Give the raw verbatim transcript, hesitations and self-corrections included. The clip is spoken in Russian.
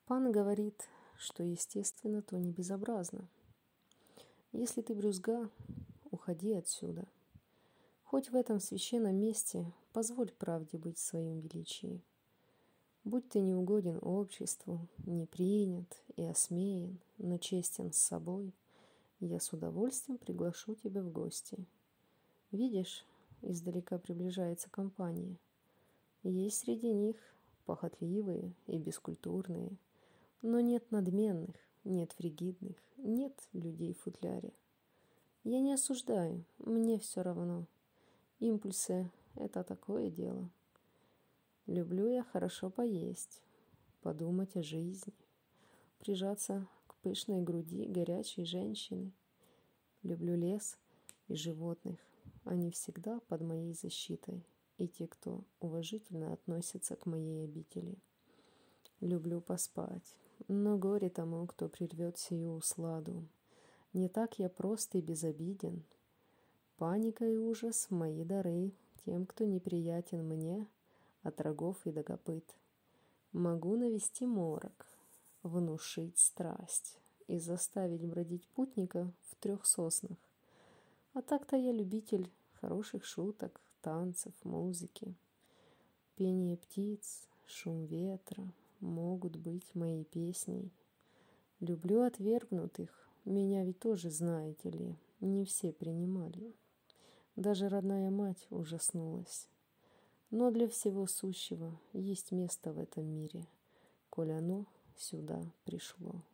Пан говорит, что естественно, то не безобразно. Если ты брюзга, уходи отсюда. Хоть в этом священном месте позволь правде быть в своем величии. Будь ты не угоден обществу, не принят и осмеян, но честен с собой, я с удовольствием приглашу тебя в гости. Видишь, издалека приближается компания. Есть среди них похотливые и бескультурные, но нет надменных, нет фригидных, нет людей в футляре. Я не осуждаю, мне все равно. Импульсы — это такое дело. Люблю я хорошо поесть, подумать о жизни, прижаться к пышной груди горячей женщины. Люблю лес и животных, они всегда под моей защитой, и те, кто уважительно относится к моей обители. Люблю поспать, но горе тому, кто прервет сию усладу. Не так я прост и безобиден. Паника и ужас — мои дары тем, кто неприятен мне, от рогов и до копыт. Могу навести морок, внушить страсть и заставить бродить путника в трех соснах. А так-то я любитель хороших шуток, танцев, музыки. Пение птиц, шум ветра могут быть моей песней. Люблю отвергнутых, меня ведь тоже, знаете ли, не все принимали. Даже родная мать ужаснулась. Но для всего сущего есть место в этом мире, коль оно сюда пришло.